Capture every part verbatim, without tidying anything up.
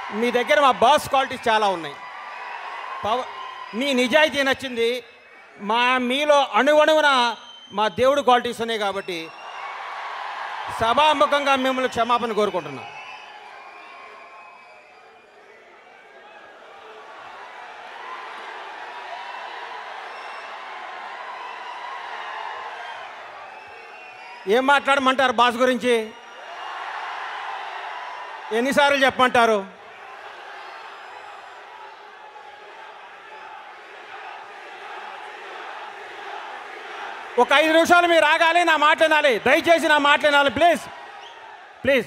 మీ దగ్గర మా boss qualities చాలా ఉన్నాయి. పవ మీ నిజాయితీ నచ్చింది. మా మీలో అణువణువున మా దేవుడు క్వాలిటీస్ ఉన్నాయి కాబట్టి సభాముఖంగా మిమ్మల్ని క్షమాపణ కోరుకుంటున్నాం. ఏం మాట్లాడమంటారు బాస్ గురించి? ఎన్నిసార్లు చెప్పమంటారు? ఒక ఐదు నిమిషాలు మీరు ఆగాలి, నా మాట్లాడాలి. దయచేసి నా మాట్లాడాలి ప్లీజ్ ప్లీజ్.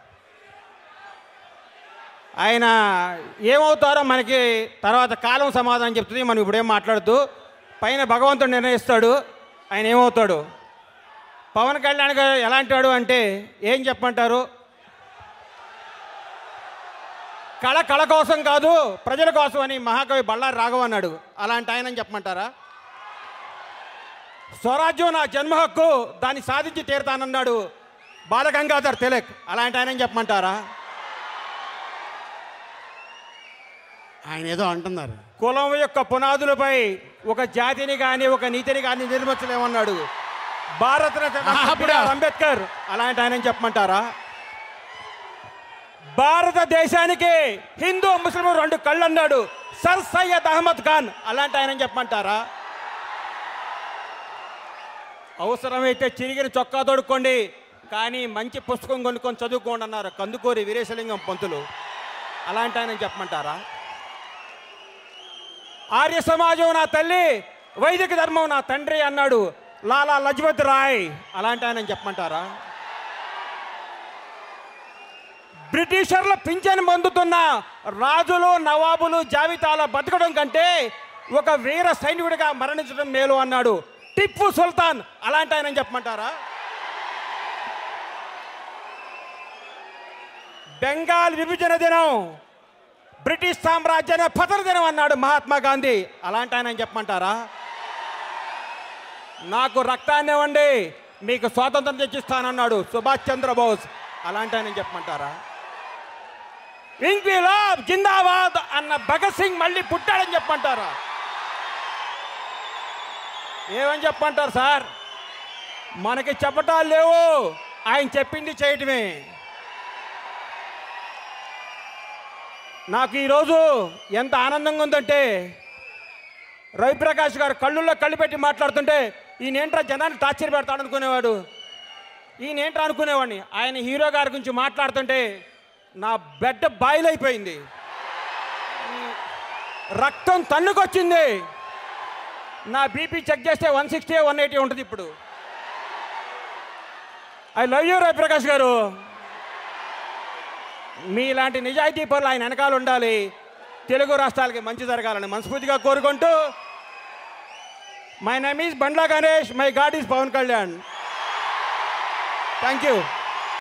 ఆయన ఏమవుతారో మనకి తర్వాత కాలం సమాధానం చెప్తుంది. మనం ఇప్పుడేం మాట్లాడుతూ పైన భగవంతుడు నిర్ణయిస్తాడు ఆయన ఏమవుతాడు. పవన్ కళ్యాణ్ గారు ఎలాంటి వాడు అంటే ఏం చెప్పమంటారు? కళ కళ కోసం కాదు ప్రజల కోసం అని మహాకవి బళ్ళారి రాఘవ అన్నాడు. అలాంటి ఆయన చెప్పమంటారా? స్వరాజ్యం నా జన్మ హక్కు, దాన్ని సాధించి తీరుతానన్నాడు బాలగంగాధర్ తిలక్. అలాంటి ఆయన చెప్పమంటారా? ఆయన ఏదో అంటున్నారు. కులం యొక్క పునాదులపై ఒక జాతిని కానీ ఒక నీతిని కానీ నిర్మించలేమన్నాడు భారతరత్న అంబేద్కర్. అలాంటి ఆయన చెప్పమంటారా? భారతదేశానికి హిందూ ముస్లిం రెండు కళ్ళు అన్నాడు సర్ సయ్యద్ అహ్మద్ ఖాన్. అలాంటి ఆయన చెప్పమంటారా? అవసరమైతే చిరిగిన చొక్కా తోడుకోండి కానీ మంచి పుస్తకం కొనుక్కొని చదువుకోండి అన్నారు కందుకూరి వీరేశలింగం పంతులు. అలాంటి ఆయన చెప్పమంటారా? ఆర్య సమాజం నా తల్లి, వైదిక ధర్మం నా తండ్రి అన్నాడు లాలా లజపత్ రాయ్. అలాంటి ఆయన చెప్పమంటారా? బ్రిటిషర్ల పింఛను పొందుతున్న రాజులు నవాబులు జాబితాలో బతకడం కంటే ఒక వీర సైనికుడిగా మరణించడం మేలు అన్నాడు టిప్పు సుల్తాన్. అలాంటి ఆయన చెప్పమంటారా? బెంగాల్ విభజన దినం బ్రిటిష్ సామ్రాజ్యాన్ని పతన దినం అన్నాడు మహాత్మా గాంధీ. అలాంటి ఆయన చెప్పమంటారా? నాకు రక్తాన్ని ఇవ్వండి మీకు స్వాతంత్రం తెచ్చిస్తానన్నాడు సుభాష్ చంద్రబోస్. అలాంటి ఆయన చెప్పమంటారా? ఇంక్విలాబ్ జిందాబాద్ అన్న భగత్ సింగ్ మళ్ళీ పుట్టాడని చెప్పమంటారా? ఏమని చెప్పమంటారు సార్? మనకి చెప్పటాలు లేవు, ఆయన చెప్పింది చేయటమే. నాకు ఈరోజు ఎంత ఆనందంగా ఉందంటే రవిప్రకాష్ గారు కళ్ళుల్లో కళ్ళు పెట్టి మాట్లాడుతుంటే ఈయనేంట్రా జనాన్ని టార్చర్ పెడతాడు అనుకునేవాడు, ఈయనేంట్రా అనుకునేవాడిని. ఆయన హీరో గారి గురించి మాట్లాడుతుంటే నా బెడ్ బాయిల్ అయిపోయింది, రక్తం తన్నుకొచ్చింది. నా బీపీ చెక్ చేస్తే వన్ సిక్స్టీ వన్ ఎయిటీ ఉంటుంది ఇప్పుడు. ఐ లవ్ యూ రవిప్రకాష్ గారు. మీలాంటి నిజాయితీ పనులు ఆయన వెనకాల ఉండాలి. తెలుగు రాష్ట్రాలకి మంచి జరగాలని మనస్ఫూర్తిగా కోరుకుంటూ my name is Bandla Ganesh, my God is Pawan Kalyan. Thank you.